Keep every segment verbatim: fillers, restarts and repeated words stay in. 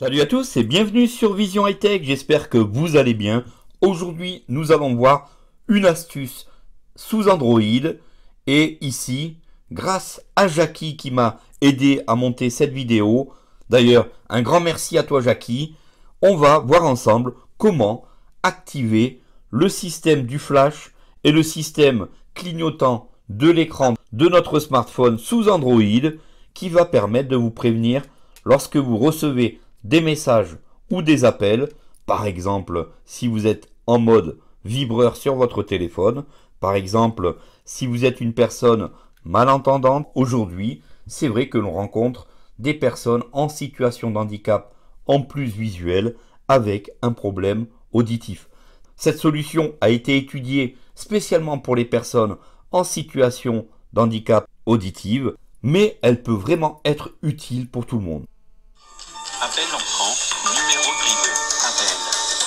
Salut à tous et bienvenue sur Vision High Tech, j'espère que vous allez bien. Aujourd'hui, nous allons voir une astuce sous Android. Et ici, grâce à Jackie qui m'a aidé à monter cette vidéo, d'ailleurs, un grand merci à toi Jackie, on va voir ensemble comment activer le système du flash et le système clignotant de l'écran de notre smartphone sous Android qui va permettre de vous prévenir lorsque vous recevez des messages ou des appels, par exemple si vous êtes en mode vibreur sur votre téléphone, par exemple si vous êtes une personne malentendante. Aujourd'hui, c'est vrai que l'on rencontre des personnes en situation de handicap en plus visuel avec un problème auditif. Cette solution a été étudiée spécialement pour les personnes en situation d'handicap auditif, mais elle peut vraiment être utile pour tout le monde. Appel entrant, numéro privé, appel.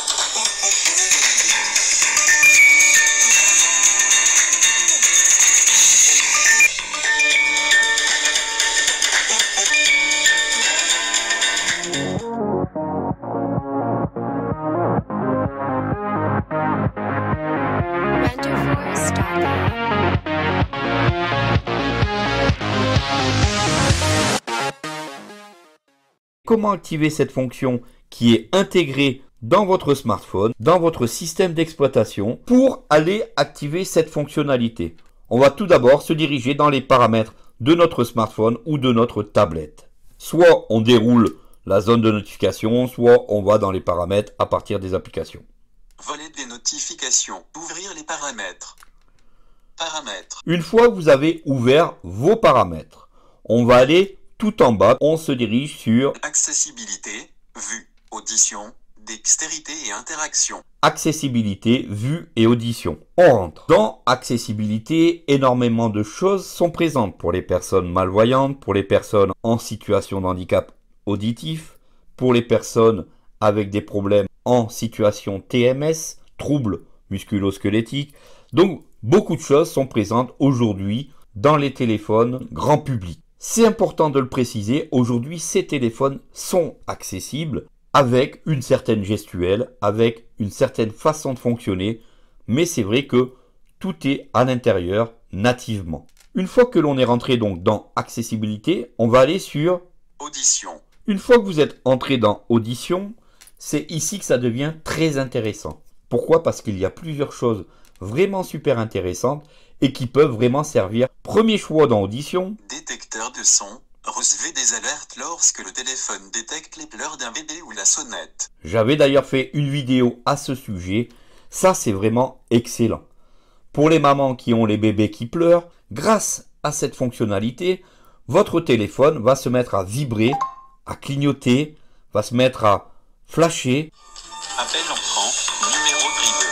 Comment activer cette fonction qui est intégrée dans votre smartphone, dans votre système d'exploitation, pour aller activer cette fonctionnalité? On va tout d'abord se diriger dans les paramètres de notre smartphone ou de notre tablette. Soit on déroule la zone de notification, soit on va dans les paramètres à partir des applications. Volet des notifications. Ouvrir les paramètres. Paramètres. Une fois que vous avez ouvert vos paramètres, on va aller tout en bas, on se dirige sur accessibilité, vue, audition, dextérité et interaction. Accessibilité, vue et audition. On rentre. Dans accessibilité, énormément de choses sont présentes pour les personnes malvoyantes, pour les personnes en situation de handicap auditif, pour les personnes avec des problèmes en situation T M S, troubles musculo-squelettiques. Donc, beaucoup de choses sont présentes aujourd'hui dans les téléphones grand public. C'est important de le préciser, aujourd'hui ces téléphones sont accessibles avec une certaine gestuelle, avec une certaine façon de fonctionner, mais c'est vrai que tout est à l'intérieur nativement. Une fois que l'on est rentré donc dans accessibilité, on va aller sur audition. Une fois que vous êtes entré dans audition, c'est ici que ça devient très intéressant. Pourquoi? Parce qu'il y a plusieurs choses vraiment super intéressantes et qui peuvent vraiment servir. Premier choix dans audition. Détecteur de son. Recevez des alertes lorsque le téléphone détecte les pleurs d'un bébé ou la sonnette. J'avais d'ailleurs fait une vidéo à ce sujet. Ça, c'est vraiment excellent. Pour les mamans qui ont les bébés qui pleurent, grâce à cette fonctionnalité, votre téléphone va se mettre à vibrer, à clignoter, va se mettre à flasher. Appel entrant, numéro privé.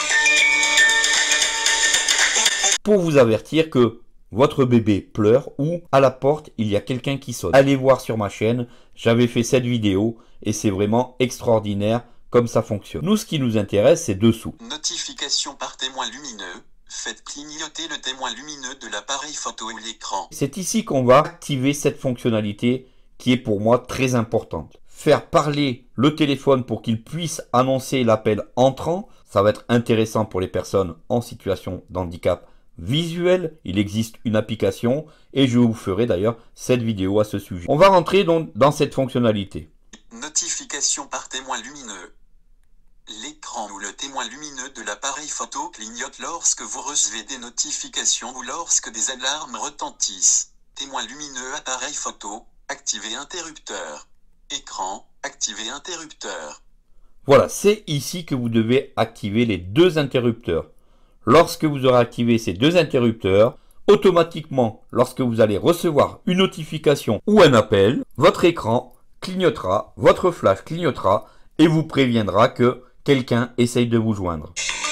Pour vous avertir que votre bébé pleure ou à la porte il y a quelqu'un qui sonne. Allez voir sur ma chaîne, j'avais fait cette vidéo et c'est vraiment extraordinaire comme ça fonctionne. Nous, ce qui nous intéresse, c'est dessous. Notification par témoin lumineux. Faites clignoter le témoin lumineux de l'appareil photo ou l'écran. C'est ici qu'on va activer cette fonctionnalité qui est pour moi très importante. Faire parler le téléphone pour qu'il puisse annoncer l'appel entrant, ça va être intéressant pour les personnes en situation d'handicap visuel. Il existe une application et je vous ferai d'ailleurs cette vidéo à ce sujet. On va rentrer donc dans cette fonctionnalité. Notification par témoin lumineux. L'écran ou le témoin lumineux de l'appareil photo clignote lorsque vous recevez des notifications ou lorsque des alarmes retentissent. Témoin lumineux appareil photo, activer interrupteur. Écran, activer interrupteur. Voilà, c'est ici que vous devez activer les deux interrupteurs. Lorsque vous aurez activé ces deux interrupteurs, automatiquement, lorsque vous allez recevoir une notification ou un appel, votre écran clignotera, votre flash clignotera et vous préviendra que quelqu'un essaye de vous joindre.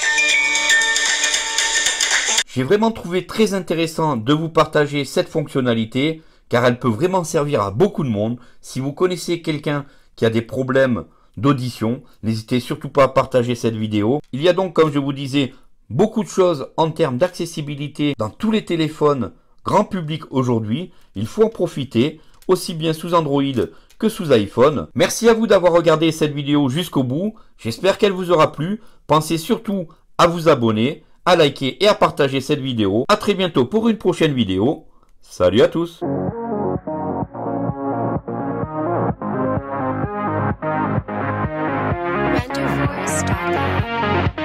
J'ai vraiment trouvé très intéressant de vous partager cette fonctionnalité car elle peut vraiment servir à beaucoup de monde. Si vous connaissez quelqu'un qui a des problèmes d'audition, n'hésitez surtout pas à partager cette vidéo. Il y a donc, comme je vous disais, beaucoup de choses en termes d'accessibilité dans tous les téléphones grand public aujourd'hui. Il faut en profiter, aussi bien sous Android que que sous iPhone. Merci à vous d'avoir regardé cette vidéo jusqu'au bout. J'espère qu'elle vous aura plu. Pensez surtout à vous abonner, à liker et à partager cette vidéo. A très bientôt pour une prochaine vidéo. Salut à tous! Render forest dot com